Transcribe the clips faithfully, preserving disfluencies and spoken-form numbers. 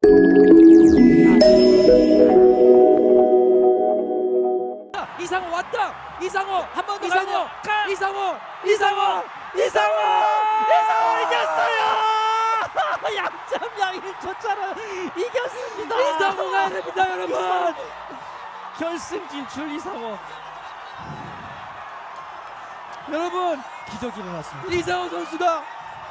이상호 왔다. 이상호 한 번 더 이상호 이상호 가! 이상호 이상호! 이상호! 이상호 이겼어요! 영 점 영일 초차로 이겼습니다. 이상호 가야 됩니다, 여러분. 결승 진출 이상호. 여러분, 기적이 일어났습니다. 이상호 선수가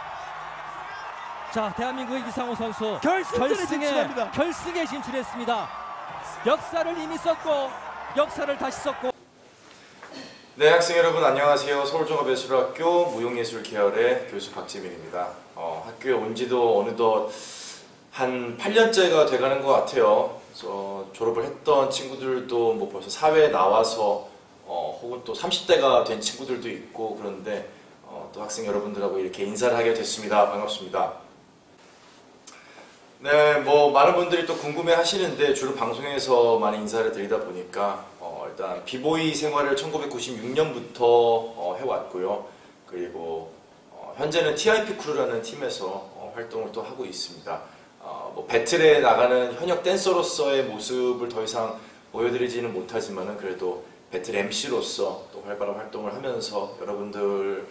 자, 대한민국의 이상호 선수 결승전에 결승에 진출합니다. 결승에 진출했습니다. 역사를 이미 썼고 역사를 다시 썼고. 네, 학생 여러분 안녕하세요. 서울종합예술학교 무용예술 계열의 교수 박재민입니다. 어, 학교에 온 지도 어느덧 한 팔 년째가 돼가는 것 같아요. 그래서 졸업을 했던 친구들도 뭐 벌써 사회에 나와서 어, 혹은 또 삼십 대가 된 친구들도 있고 그런데 어, 또 학생 여러분들하고 이렇게 인사를 하게 됐습니다. 반갑습니다. 네, 뭐 많은 분들이 또 궁금해 하시는데 주로 방송에서 많이 인사를 드리다 보니까 어, 일단 비보이 생활을 천구백구십육 년부터 어, 해왔고요. 그리고 어, 현재는 티아이피 크루라는 팀에서 어, 활동을 또 하고 있습니다. 어, 뭐 배틀에 나가는 현역 댄서로서의 모습을 더 이상 보여드리지는 못하지만은 그래도 배틀 엠씨로서 또 활발한 활동을 하면서 여러분들을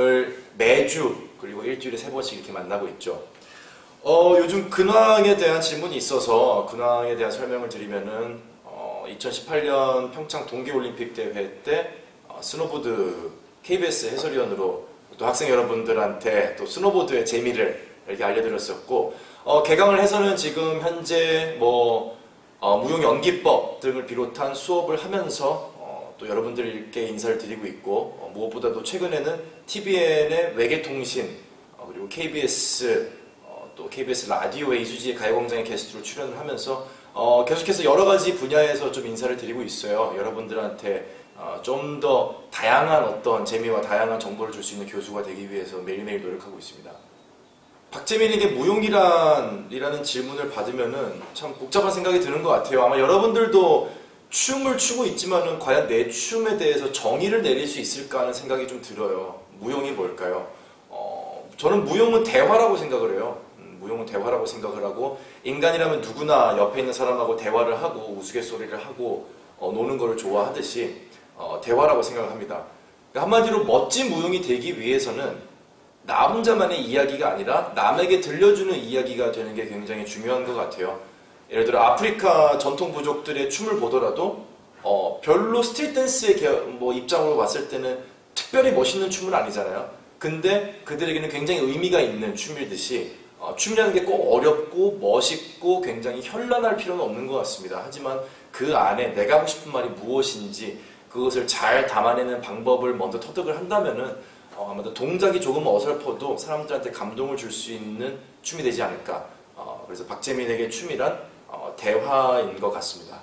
매주 그리고 일주일에 세 번씩 이렇게 만나고 있죠. 어, 요즘 근황에 대한 질문이 있어서 근황에 대한 설명을 드리면은 어, 이천십팔 년 평창 동계올림픽 대회 때 어, 스노보드 케이비에스 해설위원으로 또 학생 여러분들한테 또 스노보드의 재미를 이렇게 알려드렸었고 어, 개강을 해서는 지금 현재 뭐 어, 무용연기법 등을 비롯한 수업을 하면서 어, 또 여러분들께 인사를 드리고 있고 어, 무엇보다도 최근에는 티비엔의 외계통신 어, 그리고 케이비에스 또 케이비에스 라디오의 이수지의 가요광장의 게스트로 출연을 하면서 어, 계속해서 여러 가지 분야에서 좀 인사를 드리고 있어요. 여러분들한테 어, 좀 더 다양한 어떤 재미와 다양한 정보를 줄 수 있는 교수가 되기 위해서 매일매일 노력하고 있습니다. 박재민에게 무용이란이라는 질문을 받으면은 참 복잡한 생각이 드는 것 같아요. 아마 여러분들도 춤을 추고 있지만은 과연 내 춤에 대해서 정의를 내릴 수 있을까 하는 생각이 좀 들어요. 무용이 뭘까요? 어, 저는 무용은 대화라고 생각을 해요. 무용은 대화라고 생각을 하고 인간이라면 누구나 옆에 있는 사람하고 대화를 하고 우스갯소리를 하고 어, 노는 거를 좋아하듯이 어, 대화라고 생각을 합니다. 그러니까 한마디로 멋진 무용이 되기 위해서는 나 혼자만의 이야기가 아니라 남에게 들려주는 이야기가 되는 게 굉장히 중요한 것 같아요. 예를 들어 아프리카 전통 부족들의 춤을 보더라도 어, 별로 스트릿 댄스의 뭐 입장으로 봤을 때는 특별히 멋있는 춤은 아니잖아요. 근데 그들에게는 굉장히 의미가 있는 춤이듯이 어, 춤이라는 게 꼭 어렵고 멋있고 굉장히 현란할 필요는 없는 것 같습니다. 하지만 그 안에 내가 하고 싶은 말이 무엇인지 그것을 잘 담아내는 방법을 먼저 터득을 한다면은 어, 아마도 동작이 조금 어설퍼도 사람들한테 감동을 줄 수 있는 춤이 되지 않을까. 어, 그래서 박재민에게 춤이란 어, 대화인 것 같습니다.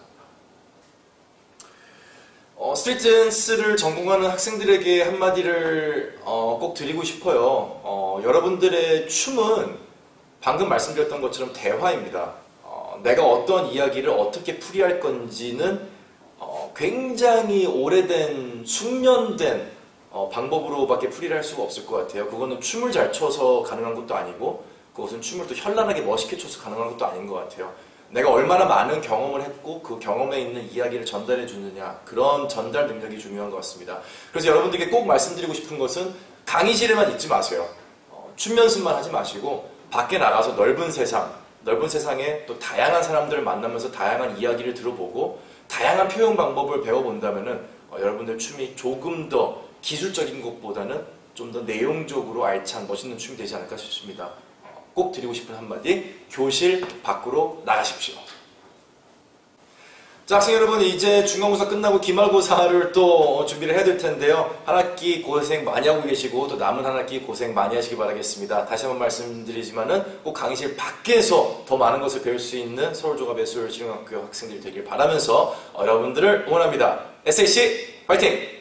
어, 스트리트 댄스를 전공하는 학생들에게 한마디를 어, 꼭 드리고 싶어요. 어, 여러분들의 춤은 방금 말씀드렸던 것처럼 대화입니다. 어, 내가 어떤 이야기를 어떻게 풀이할 건지는 어, 굉장히 오래된 숙련된 어, 방법으로밖에 풀이를 할 수가 없을 것 같아요. 그거는 춤을 잘 춰서 가능한 것도 아니고 그것은 춤을 또 현란하게 멋있게 춰서 가능한 것도 아닌 것 같아요. 내가 얼마나 많은 경험을 했고 그 경험에 있는 이야기를 전달해 주느냐 그런 전달 능력이 중요한 것 같습니다. 그래서 여러분들께 꼭 말씀드리고 싶은 것은 강의실에만 있지 마세요. 어, 춤 연습만 하지 마시고 밖에 나가서 넓은 세상, 넓은 세상에 또 다양한 사람들을 만나면서 다양한 이야기를 들어보고 다양한 표현 방법을 배워본다면은 어, 여러분들 춤이 조금 더 기술적인 것보다는 좀 더 내용적으로 알찬 멋있는 춤이 되지 않을까 싶습니다. 어, 꼭 드리고 싶은 한마디, 교실 밖으로 나가십시오. 자, 학생 여러분, 이제 중간고사 끝나고 기말고사를 또 준비를 해야 될 텐데요. 한 학기 고생 많이 하고 계시고 또 남은 한 학기 고생 많이 하시기 바라겠습니다. 다시 한번 말씀드리지만은 꼭 강의실 밖에서 더 많은 것을 배울 수 있는 서울종합예술실용학교 학생들이 되길 바라면서 어, 여러분들을 응원합니다. 에스에이씨 화이팅!